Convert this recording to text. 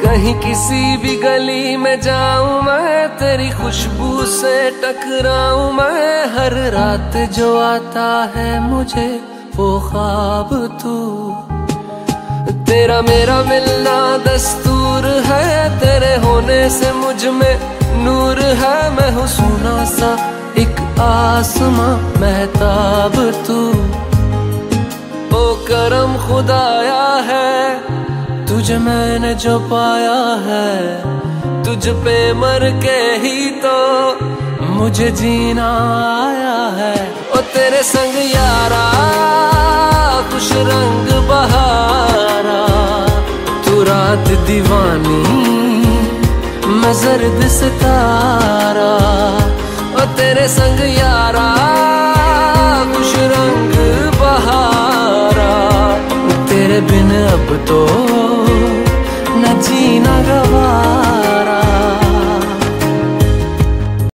कहीं किसी भी गली में जाऊं मैं, तेरी खुशबू से टकराऊं मैं। हर रात जो आता है मुझे वो ख्वाब तू, तेरा मेरा मिलना दस्तूर है। तेरे होने से मुझ में नूर है। मैं हूँ सोना सा एक आसमां महताब तू। ओ करम खुदाया है तुझे मैंने जो पाया है, तुझ पे मर के ही तो मुझे जीना आया है। ओ तेरे संग यारा खुश रंग बहारा, तू रात दीवानी मैं जर्द सितारा। ओ तेरे संग यारा खुश रंग बहारा, तेरे बिन अब तो